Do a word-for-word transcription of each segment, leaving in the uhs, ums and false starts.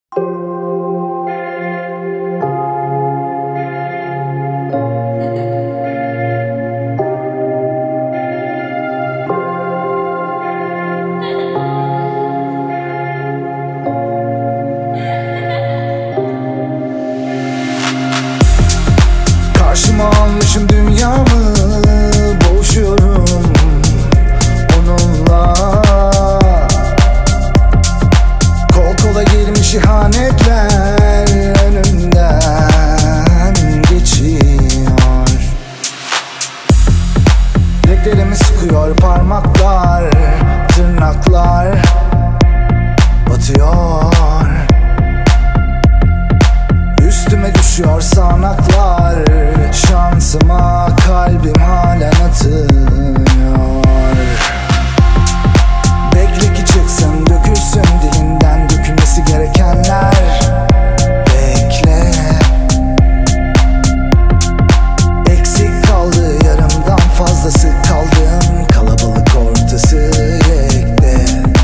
Karşıma almışım dünyamı, boğuşuyorum onunla. Kol kola girmiş ihanetler önümden geçiyor. Bileklerimi sıkıyor parmaklar, tırnaklar batıyor. Üstüme düşüyor sağanaklar, şansıma kalbim halen atıyor. Bekle ki çıksın, dökülsün dilinden dökülmesi gerekenler. Bekle. Eksik kaldı yarımdan fazlası, kaldığım kalabalık ortası yekte.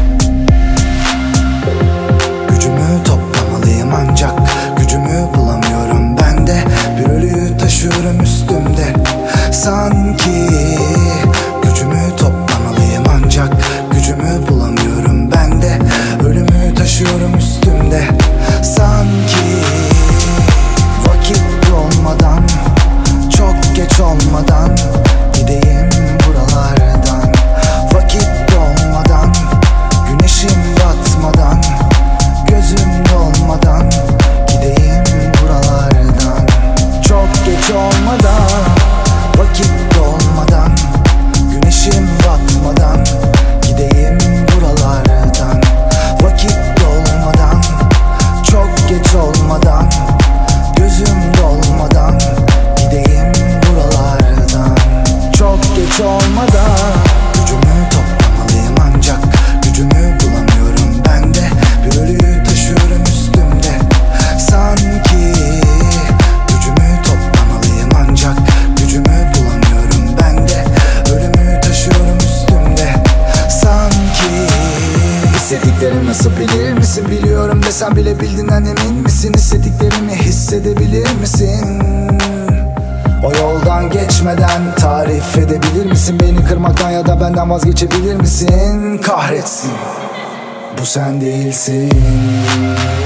Gücümü toplamalıyım ancak gücümü bulamıyorum ben de. Bir ölüyü taşıyorum üstümde sanki. Gücümü toplamalıyım ancak gücümü bulamıyorum ben de. Ölümü taşıyorum üstümde sanki. Vakit dolmadan, çok geç olmadan gideyim buralardan. Vakit dolmadan, güneşim batmadan, gözüm dolmadan gideyim buralardan. Çok geç olmadan, vakit dolmadan, güneşim batmadan gideyim buralardan. Vakit dolmadan, çok geç olmadan, gözüm dolmadan gideyim buralardan. Çok geç olmadan, gücümü toplamalıyım ancak gücümü bulamıyorum ben de. Bir ölüyü taşıyorum üstümde sanki. Gücümü toplamalıyım ancak gücümü bulamıyorum ben de. Ölümü taşıyorum üstümde sanki. Hissettiklerimi nasıl bilir misin? Biliyorum desem bile bildiğinden emin misin? Hissettiklerimi hissedebilir misin? O yoldan geçmeden tarif edebilir misin? Beni kırmaktan ya da benden vazgeçebilir misin? Kahretsin, bu sen değilsin.